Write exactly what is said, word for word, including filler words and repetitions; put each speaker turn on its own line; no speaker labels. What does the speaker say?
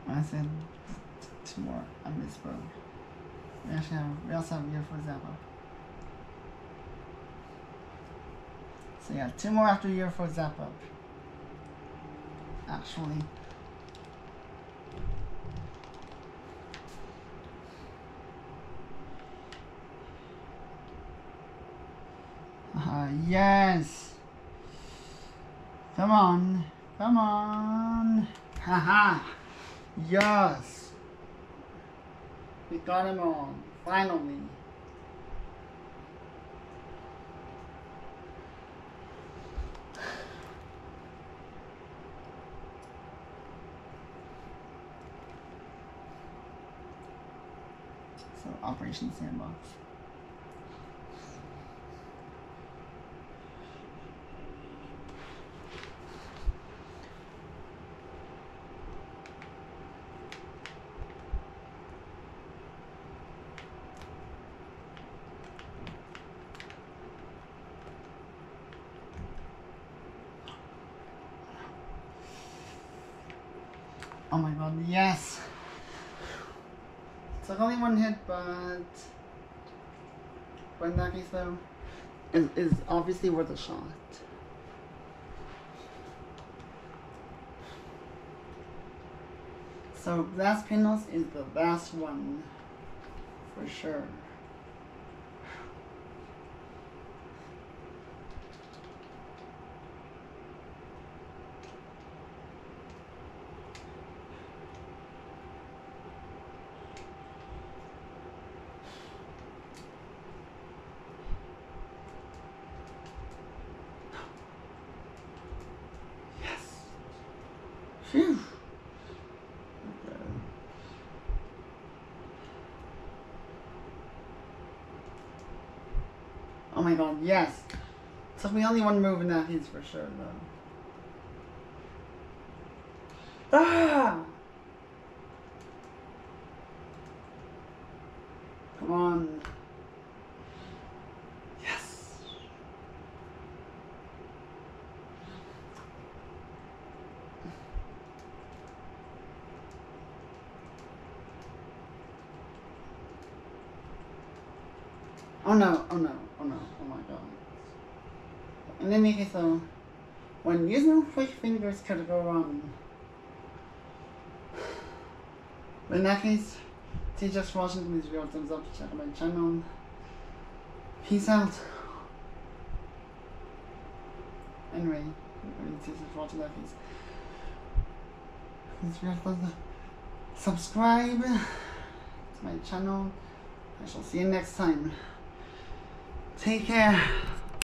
I said two more. I misspoke. We actually have, we also have year for Zappa. So yeah, two more after year for Zappa. Actually. Uh, yes. Come on. Come on. Haha. Yes. We got him all. Finally. So, Operation Sandbox. Oh my god, yes! It's like only one hit, but... But in that case though, is is obviously worth a shot. So, last Pinos is the last one. For sure. Phew. Okay. Oh my god, yes! Took me only one move in that piece for sure, though. Ah! Come on. Yes! Oh no, oh no, oh no, oh my god. In any case though, when using quick fingers could go wrong. But in that case, teach us watching these video, thumbs up, check out my channel. Peace out. Anyway, teach us watching that piece. Please remember to subscribe to my channel. I shall see you next time. Take care.